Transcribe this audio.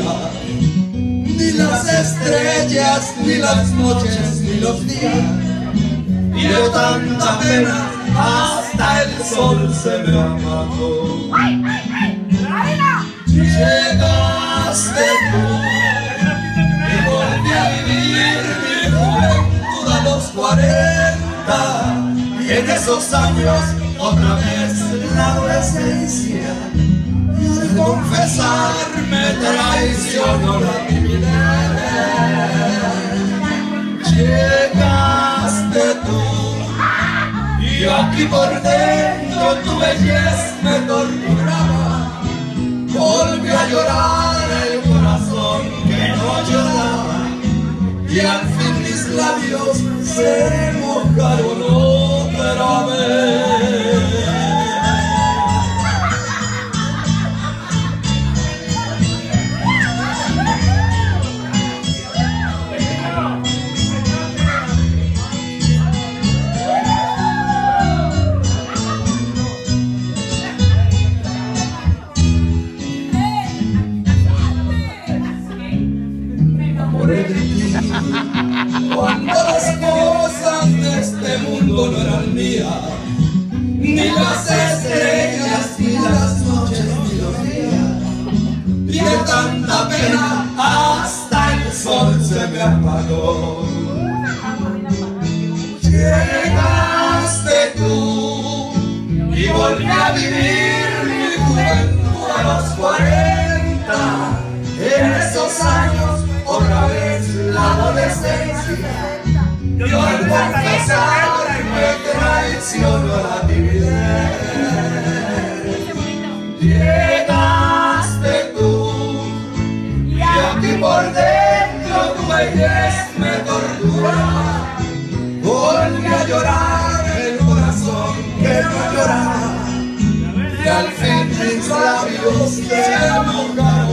día, ni las estrellas, ni las noches, ni los días. Y de tanta pena hasta el sol se me apagó. Llegaste tú y volví a vivir mi juventud a los 40. Y en esos años otra vez la adolescencia. Y al confesar me traicionó la timidez. Llegaste tú y aquí por dentro tu belleza me torturaba. Volví a llorar el corazón que no lloraba. Y al fin mis labios se mojaron otra vez. De ti, cuando las cosas de este mundo no eran mías, ni las estrellas, ni las noches, ni los días, y de tanta pena hasta el sol se me apagó. Llegaste tú y volví a vivir mi juventud a los 40. En esos años otra vez la adolescencia. Yo al confesar me traicionó la timidez. Llegaste tú y aquí por dentro tu belleza me torturaba. Volví a llorar el corazón que no lloraba. Y al fin mis labios se mojaron.